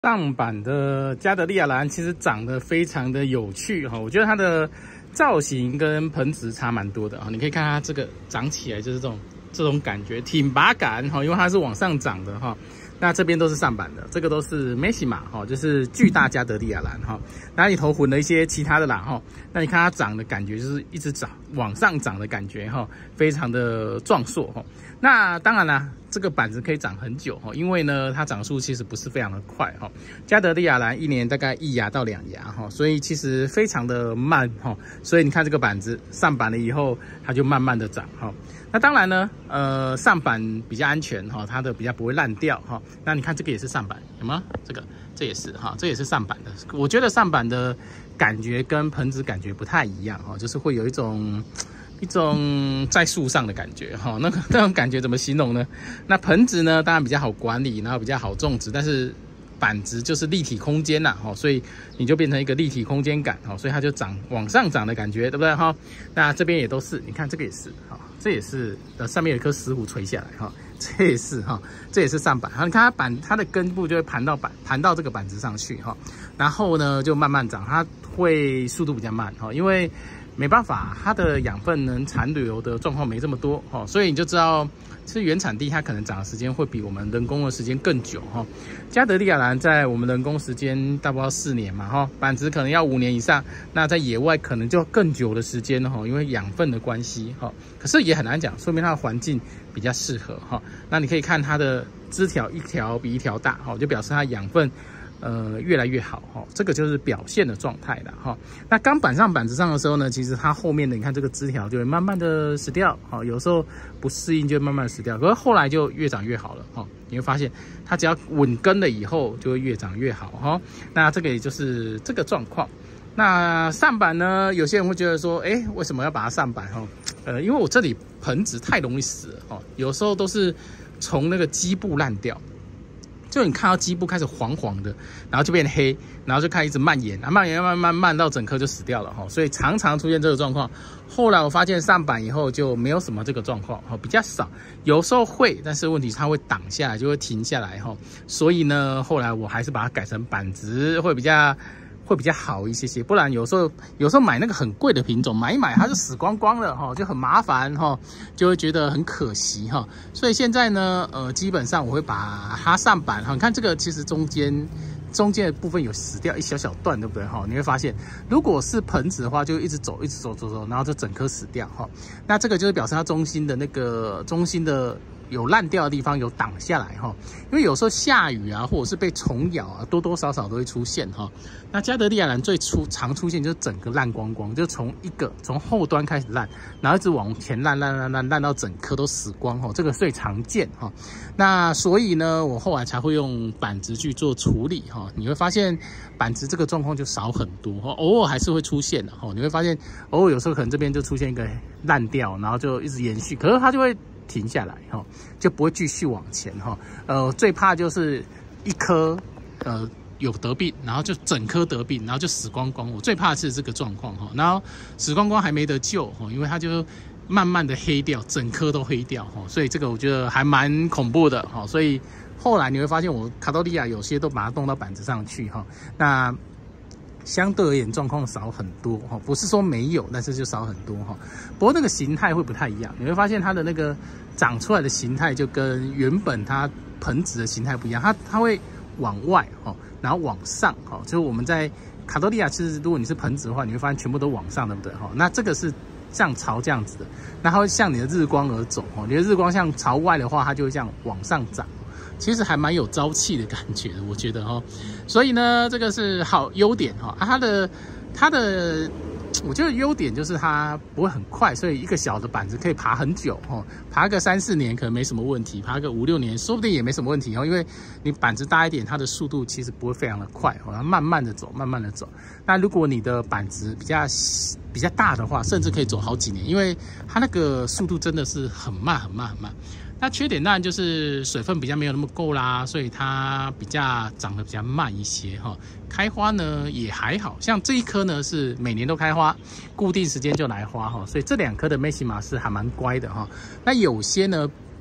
上版的加德利亚兰其实长得非常的有趣哈，我觉得它的造型跟盆子差蛮多的啊。你可以看它这个长起来就是这种感觉，挺拔感哈，因为它是往上长的哈。那这边都是上版的，这个都是梅西玛哈，就是巨大加德利亚兰哈。那里头混了一些其他的啦哈。那你看它长的感觉就是一直长往上长的感觉哈，非常的壮硕哈。那当然啦，这个板子可以长很久哈，因为呢它长速其实不是非常的快哈。加德利亚兰一年大概1芽到2芽哈，所以其实非常的慢哈。所以你看这个板子上板了以后，它就慢慢的长哈。那当然呢，上板比较安全哈，它的比较不会烂掉哈。那你看这个也是上板，有吗？这也是哈，这也是上板的。我觉得上板的感觉跟盆子感觉不太一样哈，就是会有一种在树上的感觉哈。那种感觉怎么形容呢？那盆子呢，当然比较好管理，然后比较好种植，但是板子就是立体空间呐，哈，所以你就变成一个立体空间感哈，所以它就往上长的感觉，对不对哈？那这边也都是，你看这个也是哈。这也是上面有一颗石斛垂下来哈，这也是哈，这也是上板。然后你看它的根部就会盘到这个板子上去哈，然后呢就慢慢长，它会速度比较慢哈，因为没办法，它的养分能残留的状况没这么多哈，所以你就知道，其实原产地它可能长的时间会比我们人工的时间更久哈。加德利亚兰在我们人工时间大概要4年嘛哈，板子可能要5年以上，那在野外可能就更久的时间哈，因为养分的关系哈。可是也很难讲，说明它的环境比较适合哈。那你可以看它的枝条一条比一条大哈，就表示它养分越来越好哈，这个就是表现的状态了哈。那刚板上板子上的时候呢，其实它后面的你看这个枝条就会慢慢的死掉哈，有时候不适应就会慢慢的死掉，可是后来就越长越好了哈。你会发现它只要稳根了以后就会越长越好哈。那这个也就是这个状况。那上板呢，有些人会觉得说，为什么要把它上板哈？因为我这里盆子太容易死了哈，有时候都是从那个基部烂掉。就你看到基部开始黄黄的，然后就变黑，然后就开始一直蔓延，慢到整颗就死掉了哈，所以常常出现这个状况。后来我发现上板以后就没有什么这个状况哈，比较少，有时候会，但是问题它会挡下来，就会停下来哈。所以呢，后来我还是把它改成板子，会比较好一些，不然有时候买那个很贵的品种，买一买它就死光光了哈，就很麻烦哈，就会觉得很可惜哈。所以现在呢，基本上我会把它上板哈。你看这个其实中间的部分有死掉一小小段，对不对哈？你会发现，如果是盆子的话，就一直走，然后就整颗死掉哈。那这个就是表示它中心的有烂掉的地方有挡下来哈，因为有时候下雨啊，或者是被虫咬啊，多多少少都会出现哈。那加德利亚兰最常出现就是整个烂光光，就从后端开始烂，然后一直往前烂到整颗都死光哈，这个最常见哈。那所以呢，我后来才会用板子去做处理哈。你会发现板子这个状况就少很多哈，偶尔还是会出现的哈。你会发现偶尔有时候可能这边就出现一个烂掉，然后就一直延续，可是它就会停下来哈，就不会继续往前哈。最怕就是一颗有得病，然后就整颗得病，然后就死光光。我最怕的是这个状况哈，然后死光光还没得救哈，因为它就慢慢的黑掉，整颗都黑掉哈，所以这个我觉得还蛮恐怖的哈。所以后来你会发现我卡多利亚有些都把它弄到板子上去哈，那相对而言状况少很多哈，不是说没有，但是就少很多哈。不过那个形态会不太一样，你会发现它的那个长出来的形态就跟原本它盆子的形态不一样，它会往外哈，然后往上哈。就是我们在卡多利亚，其实如果你是盆子的话，你会发现全部都往上，对不对哈？那这个是像朝这样子的，那它会向你的日光而走哈。你的日光向朝外的话，它就会这样往上长。其实还蛮有朝气的感觉的，我觉得哈，所以呢，这个是优点哈。它的，我觉得优点就是它不会很快，所以一个小的板子可以爬很久哈，爬个3、4年可能没什么问题，爬个5、6年说不定也没什么问题哈，因为你板子大一点，它的速度其实不会非常的快哈，它慢慢的走。那如果你的板子比较大的话，甚至可以走好几年，因为它那个速度真的是很慢。那缺点当然就是水分比较没有那么够啦，所以它长得比较慢一些哈。开花呢也还好，像这一颗呢是每年都开花，固定时间就来花哈，所以这2颗的梅西玛是还蛮乖的哈。那有些呢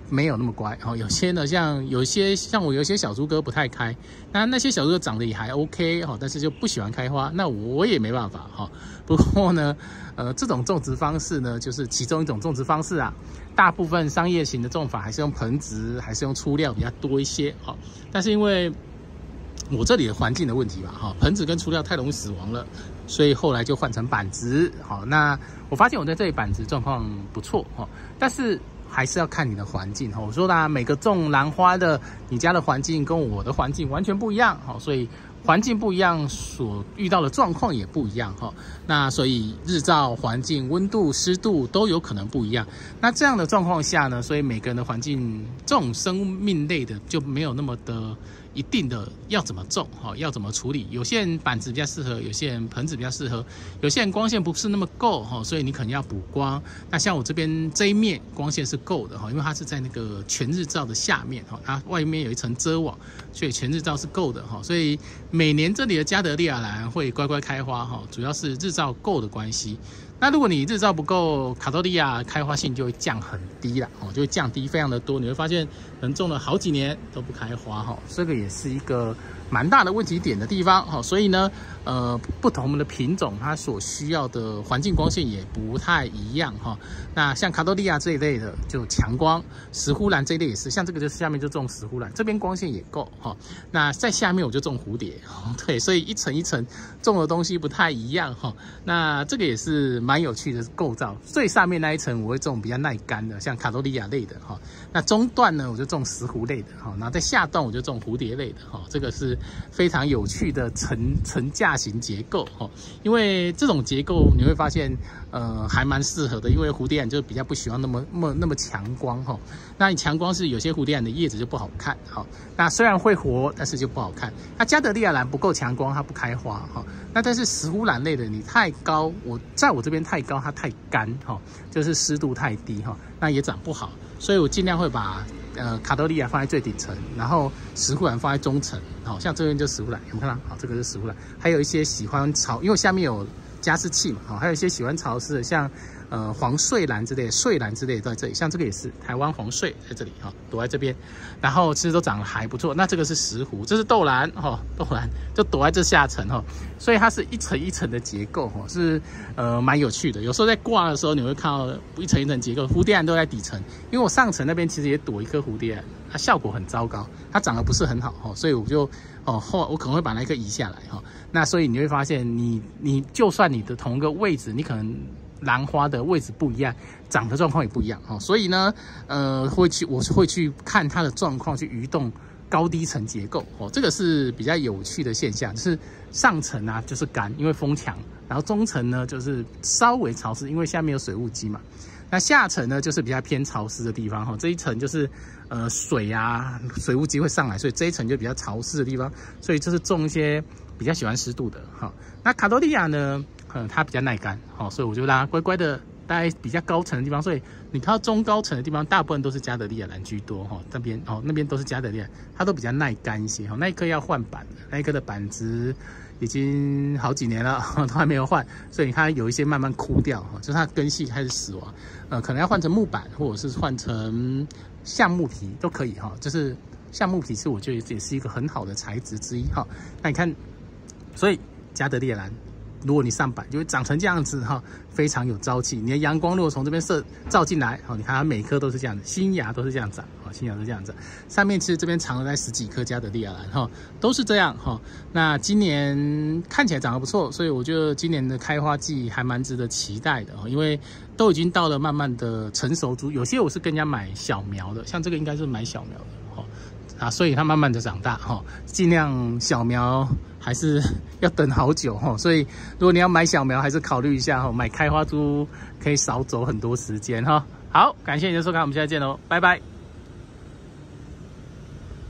没有那么乖哦。有些呢，像我有些小猪哥不太开，那些小猪哥长得也还 OK 哈，但是就不喜欢开花，那我也没办法哈。不过呢，这种种植方式呢，就是其中一种种植方式啊。大部分商业型的种法还是用盆植，还是用粗料比较多一些哈。但是因为我这里的环境的问题吧，哈，盆植跟粗料太容易死亡了，所以后来就换成板植。好，那我发现我在这里板植状况不错哈，但是还是要看你的环境哈。我说啦，每个种兰花的，你家的环境跟我的环境完全不一样哈，所以环境不一样，所遇到的状况也不一样哈。那所以日照环境、温度、湿度都有可能不一样。那这样的状况下呢，所以每个人的环境，这种生命类的就没有那么的一定的要怎么种哈，要怎么处理。有些人板植比较适合，有些人盆植比较适合，有些人光线不是那么够哈，所以你可能要补光。那像我这边这一面光线是够的哈，因为它是在那个全日照的下面哈，它外面有一层遮网，所以全日照是够的哈。所以每年这里的加德利亚兰会乖乖开花哈，主要是日照够的关系。那如果你日照不够，卡多利亚开花性就会降很低了哦，就会降低非常的多。你会发现，可能种了好几年都不开花哈，这个也是一个蛮大的问题点的地方哈。所以呢，不同的品种它所需要的环境光线也不太一样哈。那像卡多利亚这一类的就强光，石斛兰这一类也是，像这个就是下面就种石斛兰，这边光线也够哈。那在下面我就种蝴蝶，对，所以一层一层种的东西不太一样哈。那这个也是蛮有趣的构造。最上面那一层我会种比较耐干的，像卡多利亚类的哈。那中段呢我就种石斛类的哈，然后在下段我就种蝴蝶类的哈。这个是非常有趣的层架型结构哈。因为这种结构你会发现还蛮适合的，因为蝴蝶兰就比较不喜欢那么强光哈。那你强光是有些蝴蝶兰的叶子就不好看哈。那虽然会活，但是就不好看。那加德利亚兰不够强光，它不开花哈。那但是石斛兰类的你太高，在我这边太高，它太干哈，就是湿度太低哈，那也长不好。所以我尽量会把卡多利亚放在最顶层，然后石斛兰放在中层。好，像这边就石斛兰，有没有看到？好，这个是石斛兰。还有一些喜欢潮，因为下面有加湿器嘛，还有一些喜欢潮湿的，像黄穗兰之类的、穗兰之类的都在这里。像这个也是台湾黄穗在这里哈，躲在这边，然后其实都长得还不错。那这个是石斛，这是豆兰哈，豆兰就躲在这下层哈，所以它是一层一层的结构哈，是蛮有趣的。有时候在挂的时候，你会看到一层一层结构，蝴蝶兰都在底层，因为我上层那边其实也躲一颗蝴蝶兰，它效果很糟糕，它长得不是很好哈，所以我就我可能会把那颗移下来哈。那所以你会发现你就算你的同一个位置，你可能兰花的位置不一样，长的状况也不一样哈。所以呢，我会去看它的状况，去移动高低层结构哦。这个是比较有趣的现象，就是上层啊就是干，因为风强，然后中层呢就是稍微潮湿，因为下面有水雾机嘛。那下层呢就是比较偏潮湿的地方哈，这一层就是水啊水雾机会上来，所以这一层就比较潮湿的地方，所以就是种一些比较喜欢湿度的哈。那卡多利亚呢，它比较耐干，好，所以我就让它乖乖的待比较高层的地方。所以你看到中高层的地方，大部分都是加德利亚兰居多哈。那边都是加德利亚，它都比较耐干一些哈。那一颗要换板，那一颗的板子已经好几年了，都还没有换，所以你看有一些慢慢枯掉哈，就是它根系开始死亡，可能要换成木板，或者是换成橡木皮都可以哈。就是橡木皮是我觉得也是一个很好的材质之一哈。那你看，所以加德利亚兰，如果你上板就会长成这样子哈，非常有朝气。你的阳光如果从这边照进来，你看它每颗都是这样的，新芽都是这样长，新芽都是这样长。上面其实这边藏了在10几颗加德利亚兰哈，都是这样哈。那今年看起来长得不错，所以我觉得今年的开花季还蛮值得期待的，因为都已经到了慢慢的成熟株，有些我是跟人家买小苗的，像这个应该是买小苗的哈，所以它慢慢的长大哈，尽量小苗还是要等好久哈，所以如果你要买小苗，还是考虑一下哈，买开花株可以少走很多时间哈。好，感谢你的收看，我们下次见喽，拜拜。